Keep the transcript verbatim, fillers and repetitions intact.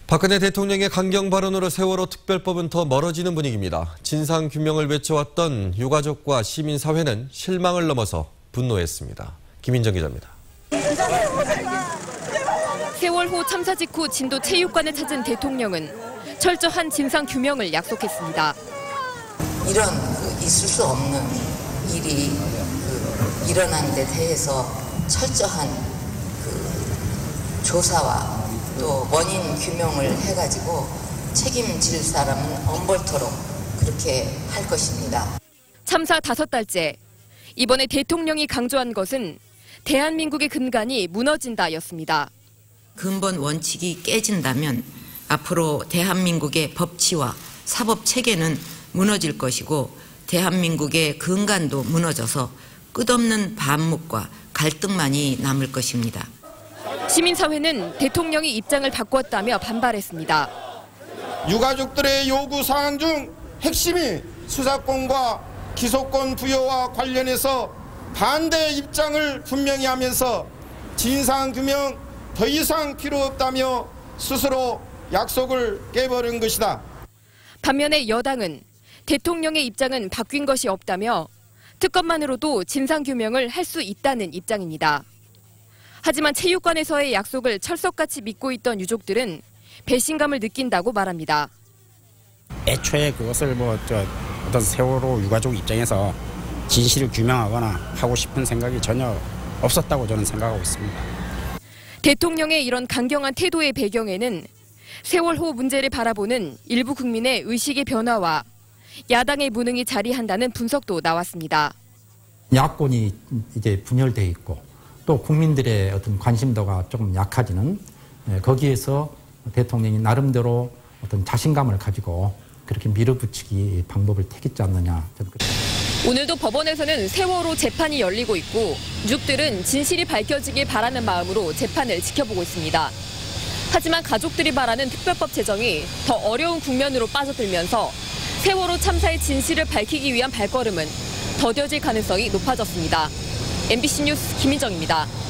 박근혜 대통령의 강경 발언으로 세월호 특별법은 더 멀어지는 분위기입니다. 진상규명을 외쳐왔던 유가족과 시민사회는 실망을 넘어서 분노했습니다. 김인정 기자입니다. 세월호 참사 직후 진도 체육관을 찾은 대통령은 철저한 진상규명을 약속했습니다. 이런 그 있을 수 없는 일이 그 일어난 데 대해서 철저한 그 조사와 또 원인 규명을 해가지고 책임질 사람은 엄벌토록 그렇게 할 것입니다. 참사 다섯 달째, 이번에 대통령이 강조한 것은 대한민국의 근간이 무너진다였습니다. 근본 원칙이 깨진다면 앞으로 대한민국의 법치와 사법 체계는 무너질 것이고 대한민국의 근간도 무너져서 끝없는 반목과 갈등만이 남을 것입니다. 시민사회는 대통령이 입장을 바꿨다며 반발했습니다. 유가족들의 요구사항 중 핵심이 수사권과 기소권 부여와 관련해서 반대 입장을 분명히 하면서 진상규명 더 이상 필요 없다며 스스로 약속을 깨버린 것이다. 반면에 여당은 대통령의 입장은 바뀐 것이 없다며 특검만으로도 진상규명을 할 수 있다는 입장입니다. 하지만 체육관에서의 약속을 철석같이 믿고 있던 유족들은 배신감을 느낀다고 말합니다. 애초에 그것을 뭐 저 어떤 세월호 유가족 입장에서 진실을 규명하거나 하고 싶은 생각이 전혀 없었다고 저는 생각하고 있습니다. 대통령의 이런 강경한 태도의 배경에는 세월호 문제를 바라보는 일부 국민의 의식의 변화와 야당의 무능이 자리한다는 분석도 나왔습니다. 야권이 이제 분열돼 있고 또 국민들의 어떤 관심도가 조금 약해지는, 거기에서 대통령이 나름대로 어떤 자신감을 가지고 그렇게 밀어붙이기 방법을 택했지 않느냐. 오늘도 법원에서는 세월호 재판이 열리고 있고 유족들은 진실이 밝혀지길 바라는 마음으로 재판을 지켜보고 있습니다. 하지만 가족들이 바라는 특별법 제정이 더 어려운 국면으로 빠져들면서 세월호 참사의 진실을 밝히기 위한 발걸음은 더뎌질 가능성이 높아졌습니다. 엠비씨 뉴스 김인정입니다.